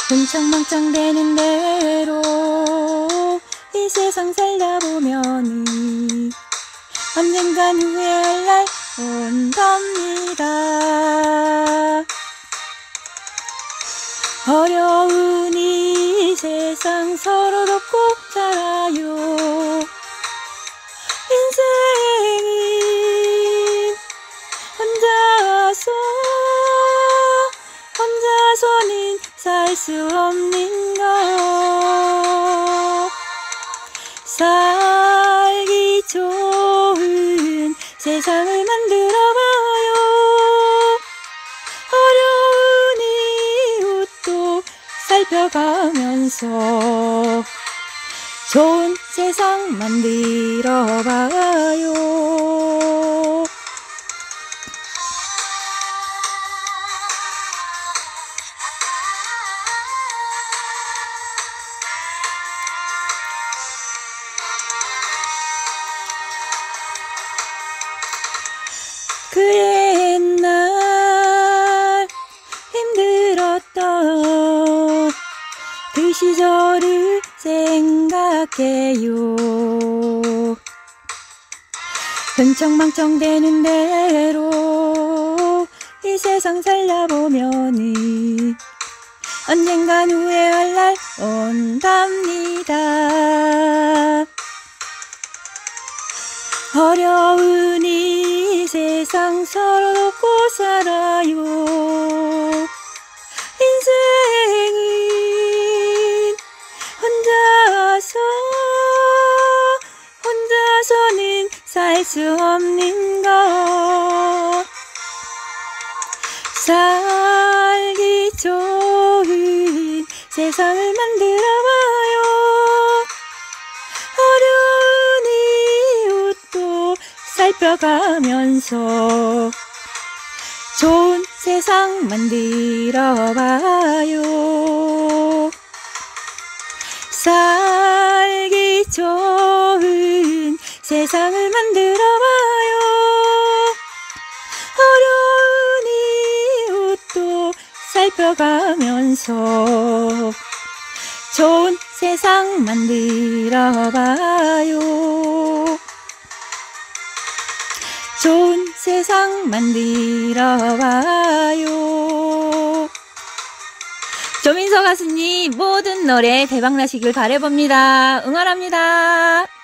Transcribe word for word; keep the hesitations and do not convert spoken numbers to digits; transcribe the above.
흥청망청 되는 대로 이 세상 살다보면은 언젠간 후회할 날 온답니다. 어려운 이 세상 서로 돕고 살아요. 인생이 혼자서 혼자서는 살 수 없는 것. 살기 좋은 세상을 만들어봐요. 어려운 이웃도 살펴가면서 좋은 세상 만들어봐요. 그의 옛날 힘들었던 그 시절을 생각해요. 흥청망청 되는 대로 이 세상 살다보면은 언젠간 후회할 날 온답니다. 어려운 이 세상 서로 돕고 살아요. 인생은 혼자서 혼자서는 살 수 없는 것. 살기 좋은 세상을 만들어봐요. 어려운 이웃도 살펴가면서 좋은 세상 만들어봐요. 살기 좋은 세상을 만들어봐요. 어려운 이웃도 살펴가면서 좋은 세상 만들어봐요. 좋은 세상 만들어봐요. 조민서 가수님 모든 노래 대박나시길 바라봅니다. 응원합니다.